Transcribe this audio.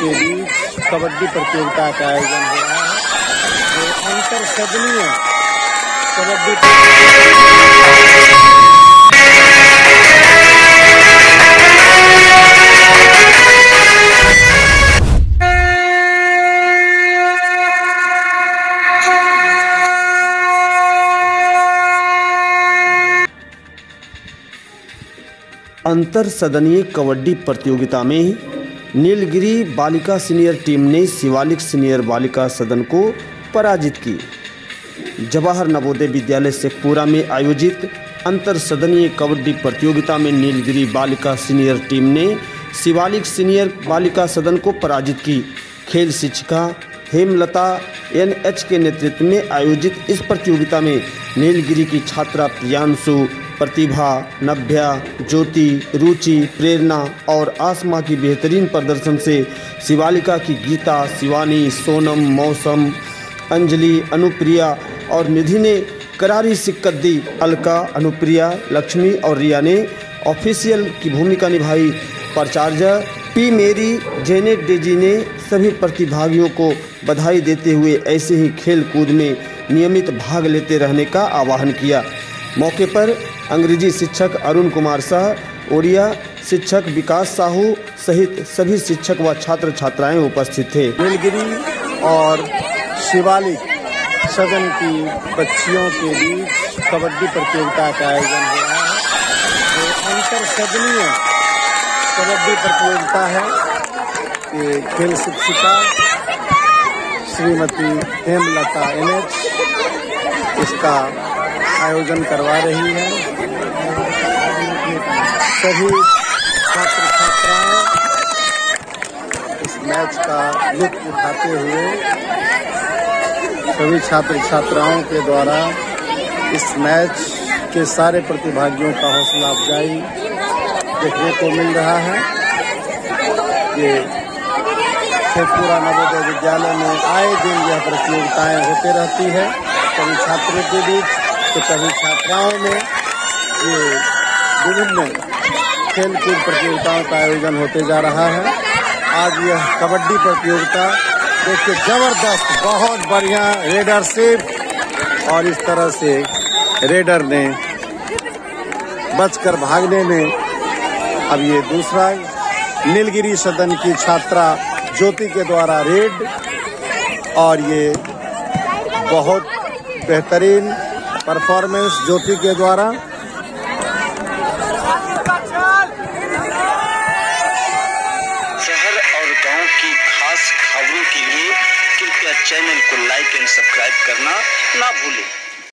के बीच कबड्डी प्रतियोगिता का आयोजन हो रहा है। जो अंतर सदनीय कबड्डी अंतर सदनीय कबड्डी प्रतियोगिता में नीलगिरी बालिका सीनियर टीम ने शिवालिक सीनियर बालिका सदन को पराजित की। जवाहर नवोदय विद्यालय शेखपुरा में आयोजित अंतर सदनीय कबड्डी प्रतियोगिता में नीलगिरी बालिका सीनियर टीम ने शिवालिक सीनियर बालिका सदन को पराजित की। खेल शिक्षिका हेमलता NH के नेतृत्व में आयोजित इस प्रतियोगिता में नीलगिरी की छात्रा प्रियांशु, प्रतिभा, नव्या, ज्योति, रुचि, प्रेरणा और आसमा की बेहतरीन प्रदर्शन से शिवालिका की गीता, शिवानी, सोनम, मौसम, अंजलि, अनुप्रिया और निधि ने करारी शिक्कत दी। अलका, अनुप्रिया, लक्ष्मी और रिया ने ऑफिशियल की भूमिका निभाई। प्राचार्य पी मेरी जेनेट डेजी ने सभी प्रतिभागियों को बधाई देते हुए ऐसे ही खेल कूद में नियमित भाग लेते रहने का आह्वान किया। मौके पर अंग्रेजी शिक्षक अरुण कुमार शाह, ओडिया शिक्षक विकास साहू सहित सभी शिक्षक व छात्र छात्राएं उपस्थित थे। नीलगिरी और शिवालिक सदन की बच्चियों के बीच कबड्डी प्रतियोगिता का आयोजन हो रहा है। जो अंतर सदनीय कबड्डी प्रतियोगिता है। ये खेल शिक्षिका श्रीमती हेमलता NH इसका आयोजन करवा रही है। सभी छात्र छात्राएं इस मैच का लुत्फ उठाते हुए सभी छात्र छात्राओं के द्वारा इस मैच के सारे प्रतिभागियों का हौसला अफजाई देखने को मिल रहा है। ये शेखपुरा नवोदय विद्यालय में आए दिन यह प्रतियोगिताएं होते रहती है, कभी छात्रों के बीच तो कभी छात्राओं में। ये विभिन्न खेल कूद प्रतियोगिताओं का आयोजन होते जा रहा है। आज यह कबड्डी प्रतियोगिता देखिए जबरदस्त, बहुत बढ़िया रेडरशिप और इस तरह से रेडर ने बचकर भागने में अब ये दूसरा नीलगिरी सदन की छात्रा ज्योति के द्वारा रेड और ये बहुत बेहतरीन परफॉर्मेंस ज्योति के द्वारा। शहर और गांव की खास खबरों के लिए कृपया चैनल को लाइक एंड सब्सक्राइब करना ना भूलें।